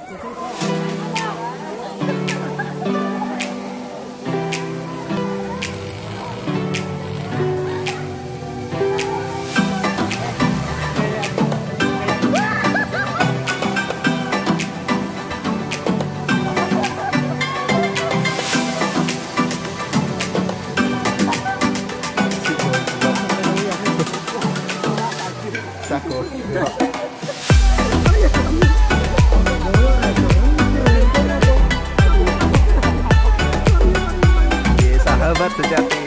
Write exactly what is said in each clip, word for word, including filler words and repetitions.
Sahabat sejati.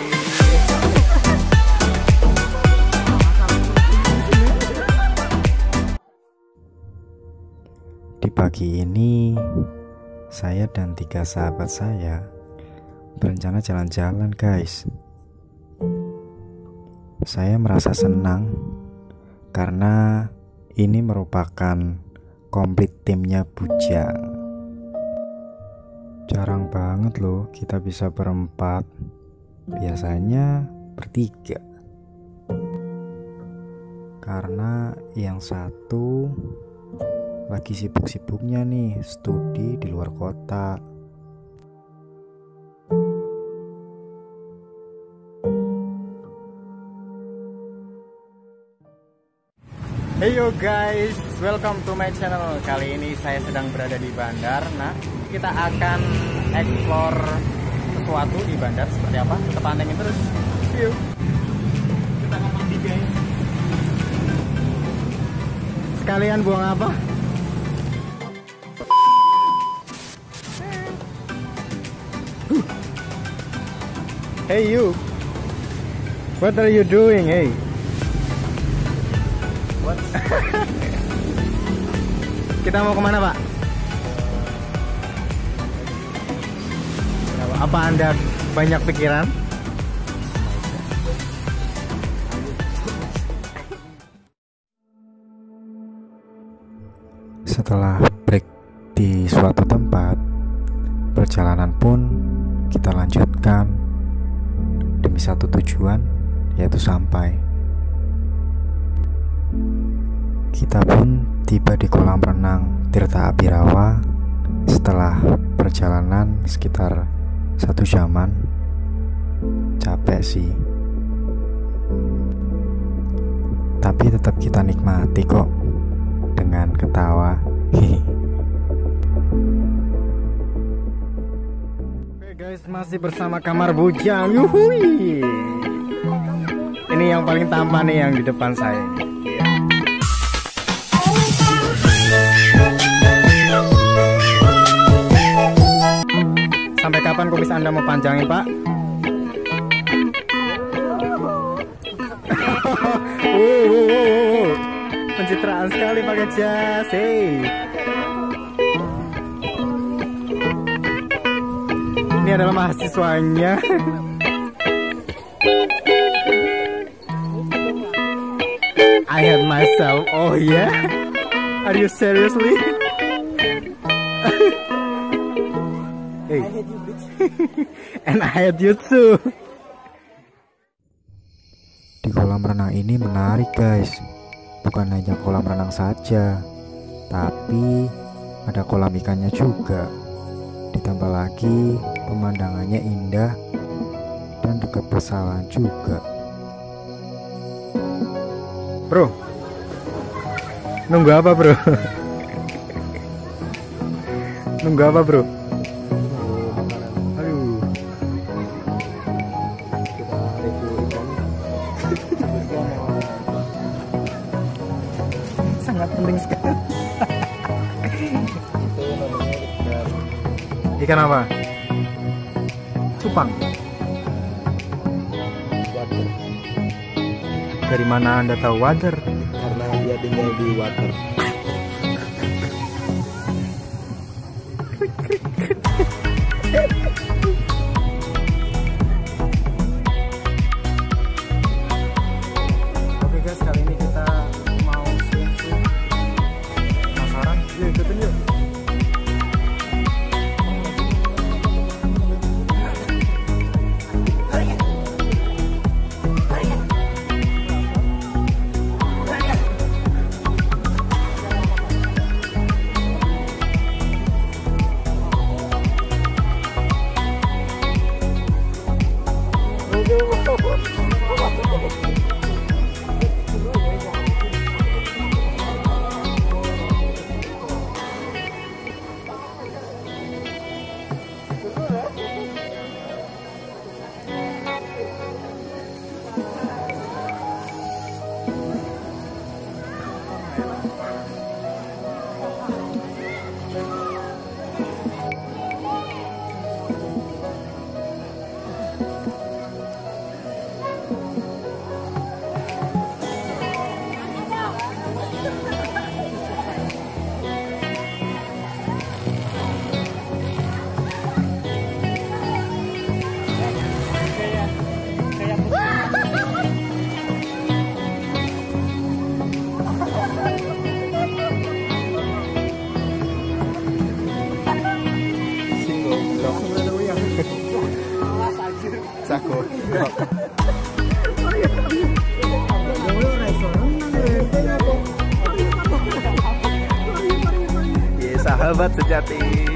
Di pagi ini, saya dan tiga sahabat saya berencana jalan-jalan, guys. Saya merasa senang karena ini merupakan komplit timnya Bujang. Jarang banget loh kita bisa berempat, biasanya bertiga. Karena yang satu lagi sibuk-sibuknya nih studi di luar kota. Hey yo guys, welcome to my channel. Kali ini saya sedang berada di bandar. Nah, kita akan explore sesuatu di bandar. Seperti apa? Kita pantengin terus. Yuk. Kita mau mandi guys. Sekalian buang apa? Hey you, what are you doing? Hey. Kita mau kemana, Pak? Apa Anda banyak pikiran? Setelah break di suatu tempat, perjalanan pun kita lanjutkan demi satu tujuan, yaitu sampai. Kita pun tiba di kolam renang Tirta Abirawa setelah perjalanan sekitar satu jaman. Capek sih, tapi tetap kita nikmati kok dengan ketawa. Oke guys, masih bersama Kamar Bujang. Yuhui. Ini yang paling tampan nih yang di depan saya. Sampai kapan kumis Anda mau panjangin, Pak? wow, wow, wow. Pencitraan sekali pakai jas. Hey. Ini adalah mahasiswanya. I had myself. Oh yeah? Are you seriously? Hey. I hate you, bitch. And I hate you too. Di kolam renang ini menarik guys. Bukan hanya kolam renang saja, tapi ada kolam ikannya juga. Ditambah lagi pemandangannya indah dan dekat persawahan juga. Bro, nunggu apa bro? Nunggu apa bro? Sangat penting sekali. Ikan apa? Cupang. Water. Dari mana Anda tahu water? Karena dia tinggal di water. Oke guys, kali ini kita mau swim-swim. Penasaran? Yuk ikutin yuk. Saku. Sahabat sejati.